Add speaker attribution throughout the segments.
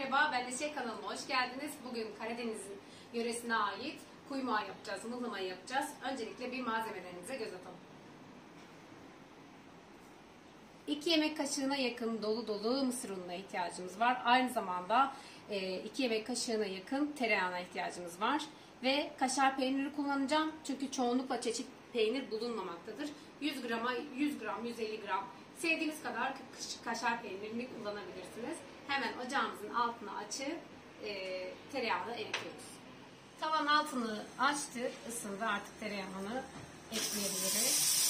Speaker 1: merhaba, ben Neşe kanalıma hoş geldiniz. Bugün Karadeniz'in yöresine ait kuymağı yapacağız, mıhlamayı yapacağız. Öncelikle bir malzemelerimize göz atalım. 2 yemek kaşığına yakın dolu dolu mısır ununa ihtiyacımız var. Aynı zamanda 2 yemek kaşığına yakın tereyağına ihtiyacımız var. Ve kaşar peyniri kullanacağım. Çünkü çoğunlukla çeşit peynir bulunmamaktadır. 100 grama 100 gram, 150 gram sevdiğiniz kadar kaşar peynirini kullanabilirsiniz. Hemen ocağımızın altını açıp tereyağını eritiyoruz. Tavanın altını açtık, ısındı. Artık tereyağını ekleyebiliriz.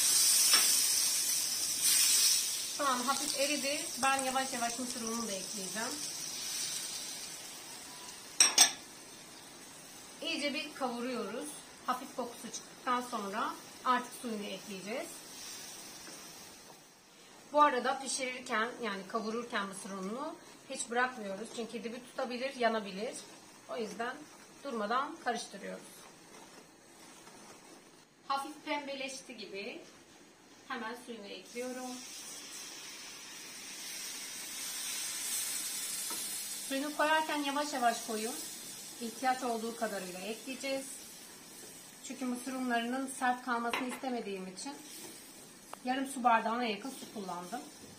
Speaker 1: Tamam, hafif eridi. Ben yavaş yavaş mısır ununu da ekleyeceğim. İyice bir kavuruyoruz. Hafif kokusu çıktıktan sonra artık suyunu ekleyeceğiz. Bu arada pişirirken, yani kavururken mısır ununu hiç bırakmıyoruz. Çünkü dibi tutabilir, yanabilir. O yüzden durmadan karıştırıyoruz. Hafif pembeleşti gibi. Hemen suyunu ekliyorum. Suyunu koyarken yavaş yavaş koyun. İhtiyaç olduğu kadarıyla ekleyeceğiz. Çünkü mısır unlarının sert kalmasını istemediğim için yarım su bardağına yakın su kullandım.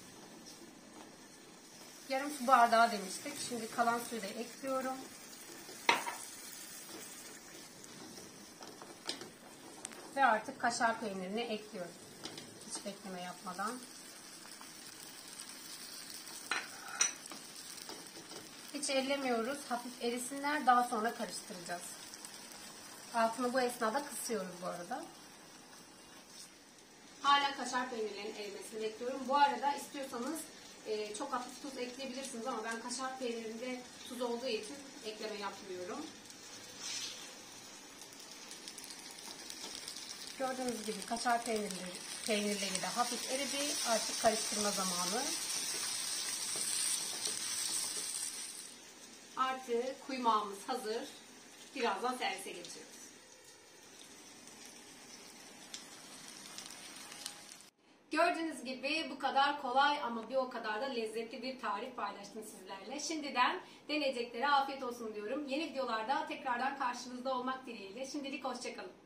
Speaker 1: Yarım su bardağı demiştik. Şimdi kalan suyu da ekliyorum. Ve artık kaşar peynirini ekliyorum. Hiç bekleme yapmadan. Hiç ellemiyoruz. Hafif erisinler. Daha sonra karıştıracağız. Altını bu esnada kısıyoruz bu arada. Hala kaşar peynirlerinin erimesini bekliyorum. Bu arada istiyorsanız çok hafif tuz ekleyebilirsiniz ama ben kaşar peynirinde tuz olduğu için ekleme yapmıyorum. Gördüğünüz gibi kaşar peynirleri de hafif eridi. Artık karıştırma zamanı. Artık kuymağımız hazır. Birazdan servise geçiyoruz. Gördüğünüz gibi bu kadar kolay ama bir o kadar da lezzetli bir tarif paylaştım sizlerle. Şimdiden deneyeceklere afiyet olsun diyorum. Yeni videolarda tekrardan karşınızda olmak dileğiyle. Şimdilik hoşça kalın.